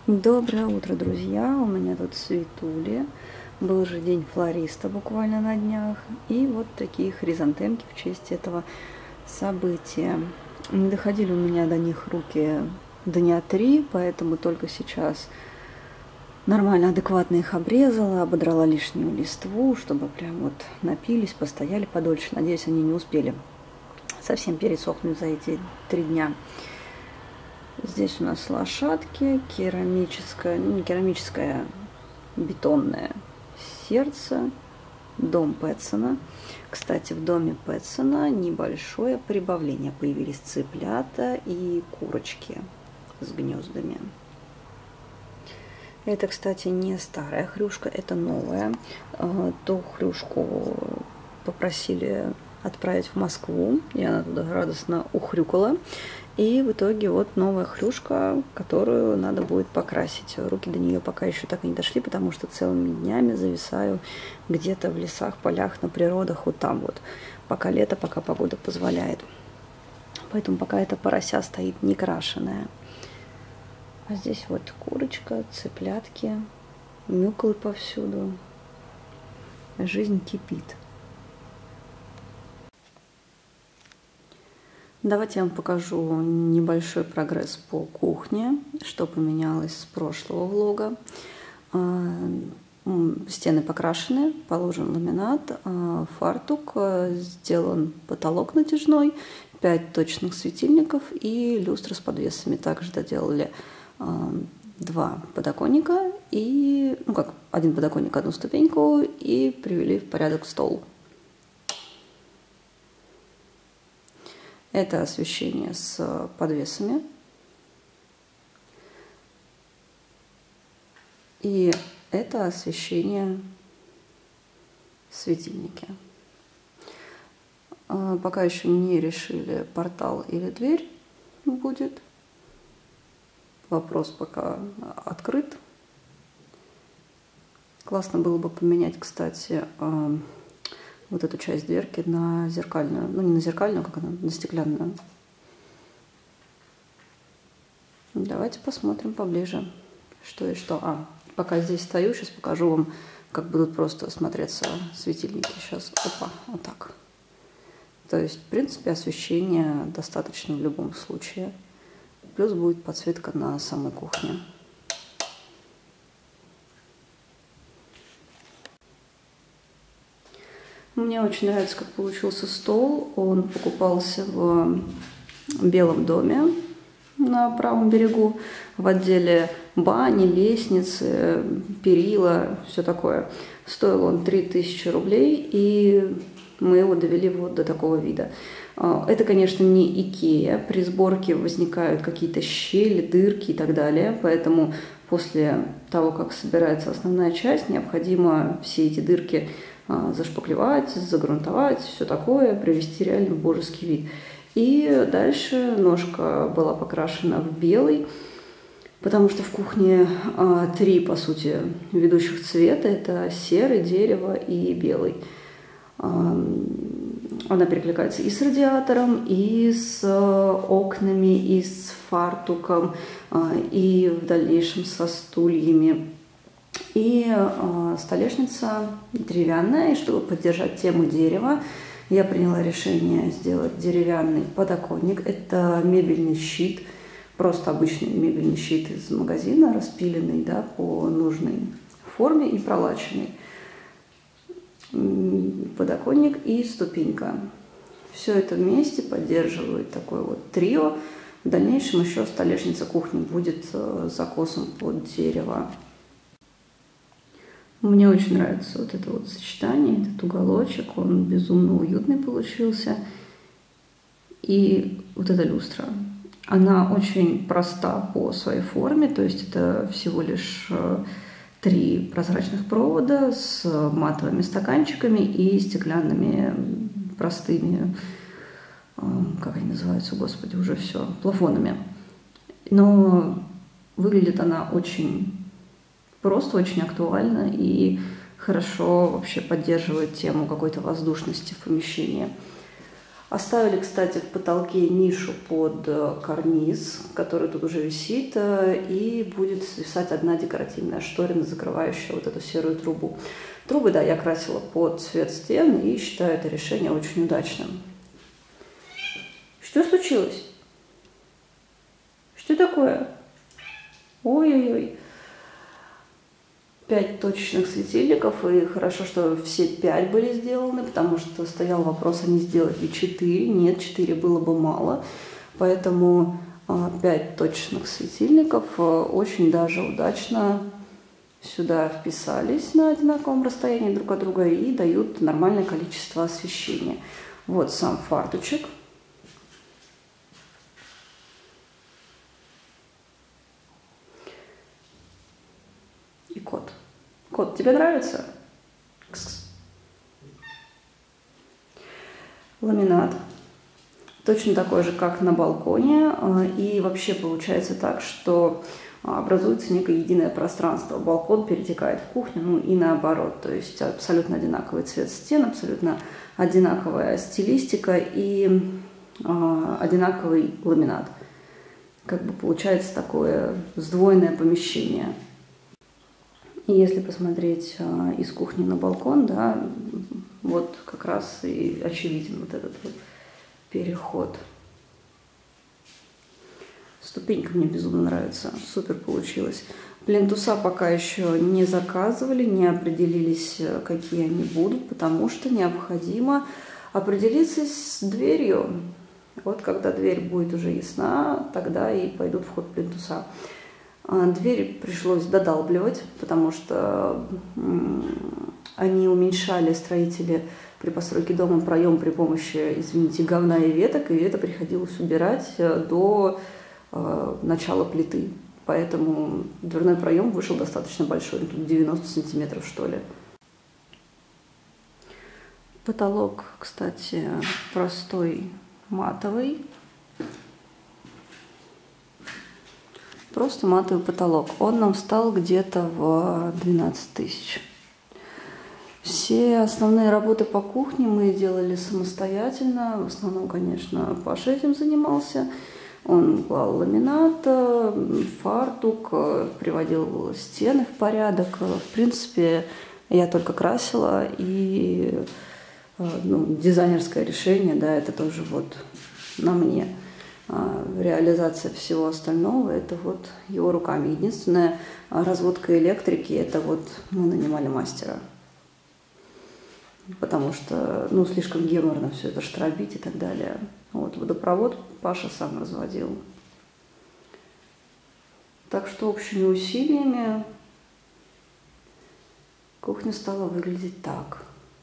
Доброе утро, друзья! У меня тут Светули. Был же день флориста буквально на днях. И вот такие хризантемки в честь этого события. Не доходили у меня до них руки дня 3, поэтому только сейчас нормально, адекватно их обрезала, ободрала лишнюю листву, чтобы прям вот напились, постояли подольше. Надеюсь, они не успели совсем пересохнуть за эти 3 дня. Здесь у нас лошадки, керамическое бетонное сердце, дом Пэтсона. Кстати, в доме Пэтсона небольшое прибавление. Появились цыплята и курочки с гнездами. Это, кстати, не старая хрюшка, это новая. Ту хрюшку попросили отправить в Москву, и она туда радостно ухрюкала. И в итоге вот новая хрюшка, которую надо будет покрасить. Руки до нее пока еще так и не дошли, потому что целыми днями зависаю где-то в лесах, полях, на природах, вот там вот. Пока лето, пока погода позволяет. Поэтому пока эта порося стоит некрашенная. А здесь вот курочка, цыплятки, мюклы повсюду. Жизнь кипит. Давайте я вам покажу небольшой прогресс по кухне, что поменялось с прошлого влога. Стены покрашены, положен ламинат, фартук, сделан потолок натяжной, 5 точных светильников и люстра с подвесами. Также доделали 2 подоконника и, один подоконник, 1 ступеньку, и привели в порядок стол. Это освещение с подвесами. И это освещение светильники. Пока еще не решили, портал или дверь будет. Вопрос пока открыт. Классно было бы поменять, кстати, вот эту часть дверки на зеркальную. Ну, не на зеркальную, как она, на стеклянную. Давайте посмотрим поближе, что и что. Пока здесь стою, сейчас покажу вам, как будут просто смотреться светильники. Сейчас, опа, вот так. То есть, в принципе, освещения достаточно в любом случае. Плюс будет подсветка на самой кухне. Мне очень нравится, как получился стол. Он покупался в Белом доме на правом берегу, в отделе бани, лестницы, перила, все такое. Стоил он 3000 рублей, и мы его довели вот до такого вида. Это, конечно, не Икеа. При сборке возникают какие-то щели, дырки и так далее, поэтому после того, как собирается основная часть, необходимо все эти дырки зашпаклевать, загрунтовать, все такое, привести реально в божеский вид. И дальше ножка была покрашена в белый, потому что в кухне 3, по сути, ведущих цвета. Это серый, дерево и белый. Она перекликается и с радиатором, и с окнами, и с фартуком, и в дальнейшем со стульями. И столешница деревянная, и чтобы поддержать тему дерева, я приняла решение сделать деревянный подоконник. Это мебельный щит, просто обычный мебельный щит из магазина, распиленный, да, по нужной форме и пролаченный. Подоконник и ступенька. Все это вместе поддерживает такое вот трио. В дальнейшем еще столешница кухни будет с закосом под дерево. Мне очень нравится вот это вот сочетание, этот уголочек, он безумно уютный получился. И вот эта люстра, она очень проста по своей форме, то есть это всего лишь 3 прозрачных провода с матовыми стаканчиками и стеклянными простыми, как они называются, господи, уже все, плафонами. Но выглядит она очень просто, очень актуально и хорошо вообще поддерживает тему какой-то воздушности в помещении. Оставили, кстати, в потолке нишу под карниз, который тут уже висит, и будет свисать одна декоративная шторина, закрывающая вот эту серую трубу. Трубы, да, я красила под цвет стен и считаю это решение очень удачным. Что случилось? Что такое? Ой-ой-ой. 5 точечных светильников, и хорошо, что все 5 были сделаны, потому что стоял вопрос, а не сделать ли 4. Нет, 4 было бы мало, поэтому 5 точечных светильников очень даже удачно сюда вписались на одинаковом расстоянии друг от друга и дают нормальное количество освещения. Вот сам фартучек. И кот. Кот, тебе нравится? Кс-кс. Ламинат. Точно такой же, как на балконе. И вообще получается так, что образуется некое единое пространство. Балкон перетекает в кухню, ну и наоборот. То есть абсолютно одинаковый цвет стен, абсолютно одинаковая стилистика и одинаковый ламинат. Как бы получается такое сдвоенное помещение. И если посмотреть из кухни на балкон, да, вот как раз и очевиден вот этот вот переход. Ступенька мне безумно нравится, супер получилось. Плинтуса пока еще не заказывали, не определились, какие они будут, потому что необходимо определиться с дверью. Вот когда дверь будет уже ясна, тогда и пойдут в ход плинтуса. Дверь пришлось додалбливать, потому что они уменьшали, строители, при постройке дома проем при помощи, извините, говна и веток, и это приходилось убирать до начала плиты. Поэтому дверной проем вышел достаточно большой, тут 90 сантиметров, что ли. Потолок, кстати, простой матовый. Просто матовый потолок. Он нам стал где-то в 12 тысяч. Все основные работы по кухне мы делали самостоятельно. В основном, конечно, Паша этим занимался. Он клал ламинат, фартук, приводил стены в порядок. В принципе, я только красила, и дизайнерское решение, да, это тоже вот на мне. Реализация всего остального, это вот его руками. Единственная разводка электрики, это вот мы нанимали мастера. Потому что, слишком геморно все это штробить и так далее. Вот водопровод Паша сам разводил. Так что общими усилиями кухня стала выглядеть так.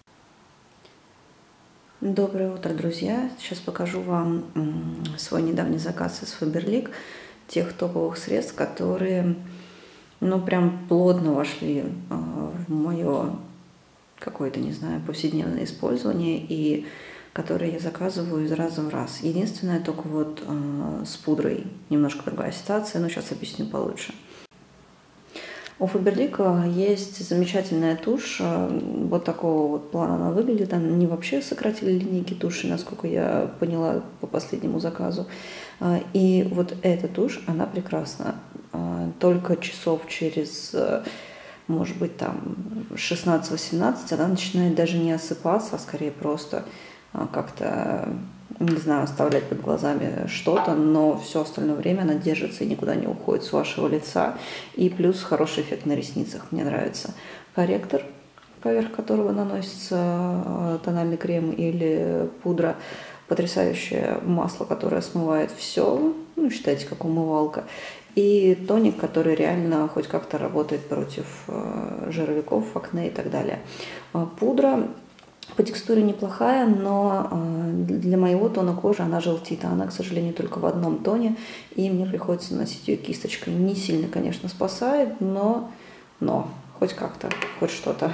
Доброе утро, друзья! Сейчас покажу вам свой недавний заказ из Faberlic, тех топовых средств, которые, прям плотно вошли в мое какое-то, не знаю, повседневное использование и которые я заказываю из раза в раз. Единственное, только вот с пудрой немножко другая ситуация, но сейчас объясню получше. У Faberlic есть замечательная тушь, вот такого вот плана она выглядит. Они вообще сократили линейки туши, насколько я поняла по последнему заказу. И вот эта тушь, она прекрасна. Только часов через, может быть, там 16-18 она начинает даже не осыпаться, а скорее просто как-то, не знаю, оставлять под глазами что-то, но все остальное время она держится и никуда не уходит с вашего лица. И плюс хороший эффект на ресницах, мне нравится. Корректор, поверх которого наносится тональный крем или пудра. Потрясающее масло, которое смывает все, считайте, как умывалка. И тоник, который реально хоть как-то работает против жировиков, акне и так далее. Пудра по текстуре неплохая, но для моего тона кожи она желтит. Она, к сожалению, только в одном тоне, и мне приходится носить ее кисточкой. Не сильно, конечно, спасает, но хоть как-то, хоть что-то.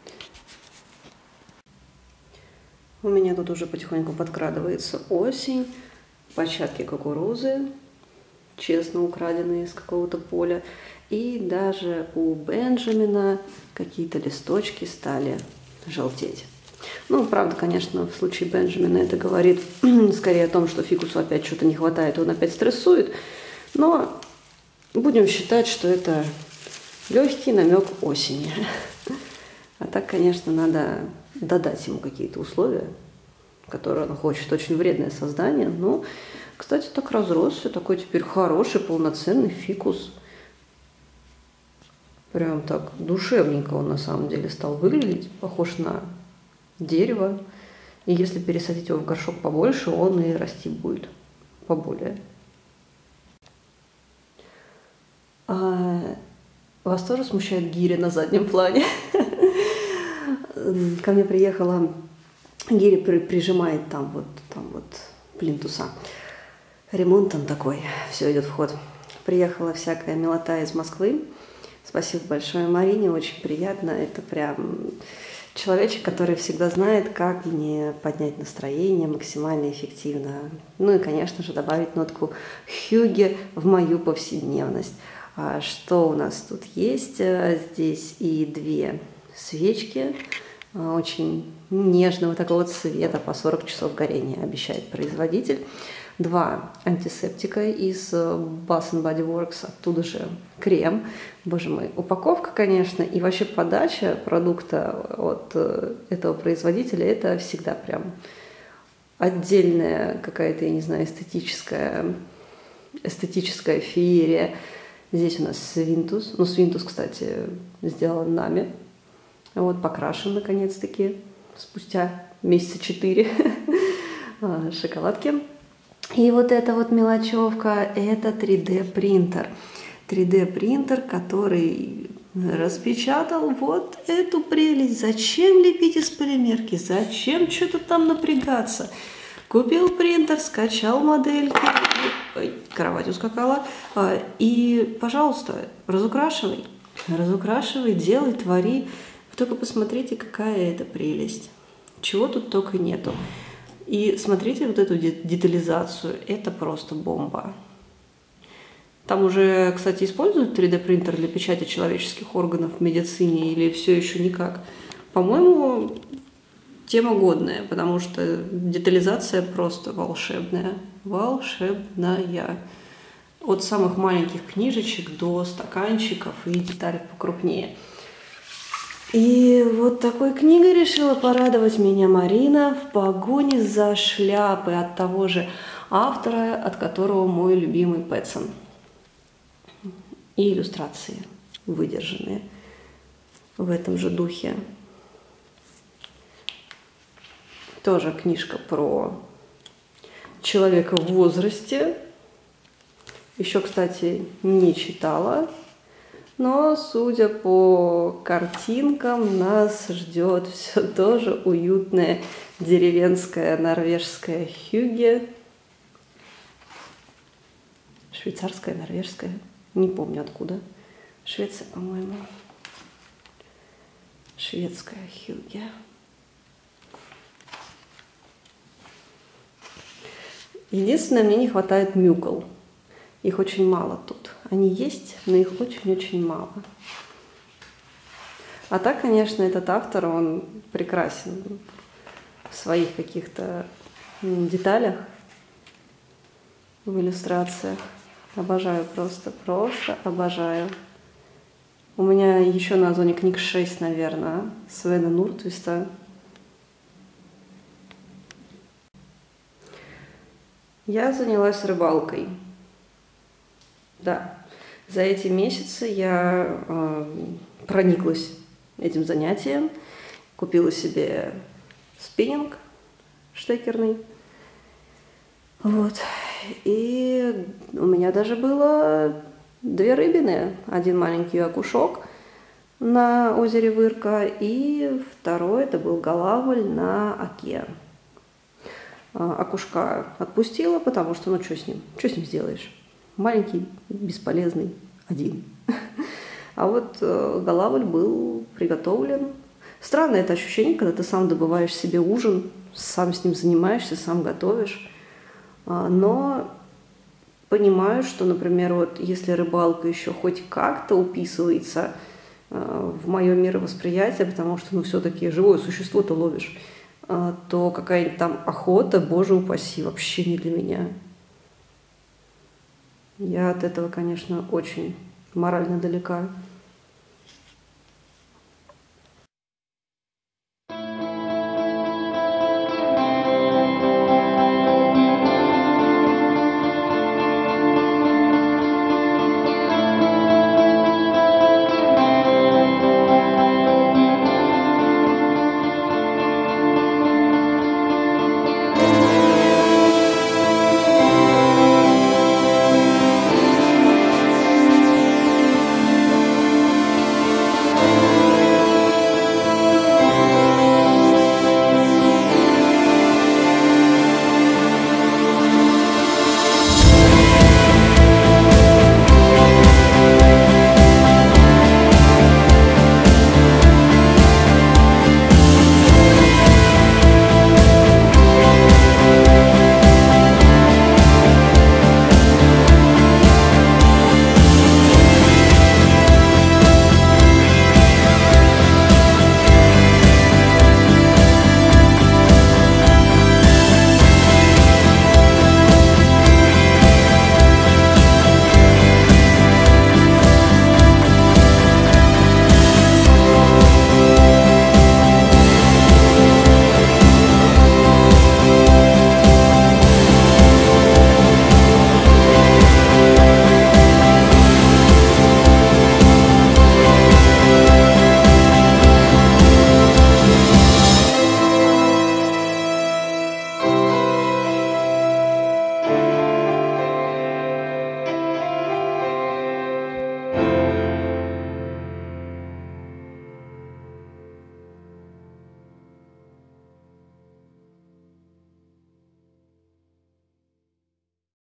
У меня тут уже потихоньку подкрадывается осень, початки кукурузы, честно украденные из какого-то поля. И даже у Бенджамина какие-то листочки стали желтеть. Ну, правда, конечно, в случае Бенджамина это говорит скорее о том, что фикусу опять что-то не хватает, он опять стрессует. Но будем считать, что это легкий намек осени. А так, конечно, надо додать ему какие-то условия, которые он хочет. Очень вредное создание. Но, кстати, так разросся, такой теперь хороший, полноценный фикус. Прям так душевненько он на самом деле стал выглядеть, похож на дерево. И если пересадить его в горшок побольше, он и расти будет поболее. А вас тоже смущает гиря на заднем плане? Ко мне приехала гиря, прижимает там вот плинтуса. Ремонт там такой, все идет в ход. Приехала всякая милота из Москвы. Спасибо большое Марине, очень приятно. Это прям человечек, который всегда знает, как мне поднять настроение максимально эффективно. Ну и, конечно же, добавить нотку хюге в мою повседневность. А что у нас тут есть? Здесь и 2 свечки очень нежного такого цвета, по 40 часов горения обещает производитель. 2 антисептика из Bath Body Works, оттуда же крем. Боже мой, упаковка, конечно, и вообще подача продукта от этого производителя – это всегда прям отдельная какая-то, я не знаю, эстетическая феерия. Здесь у нас свинтус. Ну, свинтус, кстати, сделан нами. Вот, покрашен, наконец-таки, спустя месяца 4 шоколадки. И вот эта вот мелочевка – это 3D-принтер. 3D-принтер, который распечатал вот эту прелесть. Зачем лепить из полимерки? Зачем что-то там напрягаться? Купил принтер, скачал модельки, ой, кровать ускакала, и, пожалуйста, разукрашивай. Разукрашивай, делай, твори. Вы только посмотрите, какая это прелесть. Чего тут только нету. И смотрите вот эту детализацию, это просто бомба. Там уже, кстати, используют 3D-принтер для печати человеческих органов в медицине или все еще никак? По-моему, тема годная, потому что детализация просто волшебная. Волшебная. От самых маленьких книжечек до стаканчиков и деталей покрупнее. И вот такой книгой решила порадовать меня Марина в погоне за шляпой от того же автора, от которого мой любимый Пэтсон. И иллюстрации выдержанные в этом же духе. Тоже книжка про человека в возрасте. Еще, кстати, не читала. Но, судя по картинкам, нас ждет все тоже уютное деревенское норвежское хюге. Швейцарское, норвежское. Не помню откуда. Швеция, по-моему. Шведское хюге. Единственное, мне не хватает мюкл. Их очень мало тут. Они есть, но их очень-очень мало. А так, конечно, этот автор, он прекрасен в своих каких-то деталях, в иллюстрациях. Обожаю просто обожаю. У меня еще на Озоне книг 6, наверное, Свена Нуртвиста. Я занялась рыбалкой. Да, за эти месяцы я прониклась этим занятием, купила себе спиннинг штекерный, вот, и у меня даже было 2 рыбины, один маленький окушок на озере Вырка, и второй это был голавль на оке. Окушка отпустила, потому что, ну, что с ним сделаешь? Маленький, бесполезный, один. А вот голавль был приготовлен. Странное это ощущение, когда ты сам добываешь себе ужин, сам с ним занимаешься, сам готовишь. Но понимаю, что, например, вот если рыбалка еще хоть как-то уписывается в мое мировосприятие, потому что, ну, все-таки живое существо ты ловишь, то какая-нибудь там охота, боже упаси, вообще не для меня. Я от этого, конечно, очень морально далека.